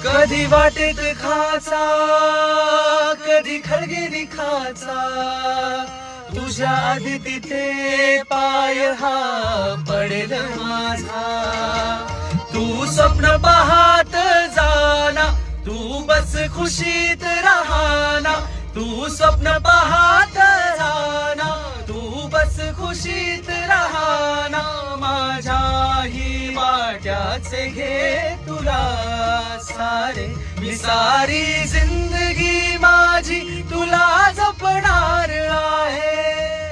कधी वाटेत खाचा, कधी खळगे निखाचा, तुझ्या आधी तिथे पाय हा पडेल माझा. तू स्वप्न पाहत जाना, तू बस खुशीत राहाना. तू स्वप्न पाहत जाना, तू बस खुशीत राहाना. माझ्याही वाट्याचे घे तुला सारे, मी सारी जिंदगी माझी तुला जपणार आहे.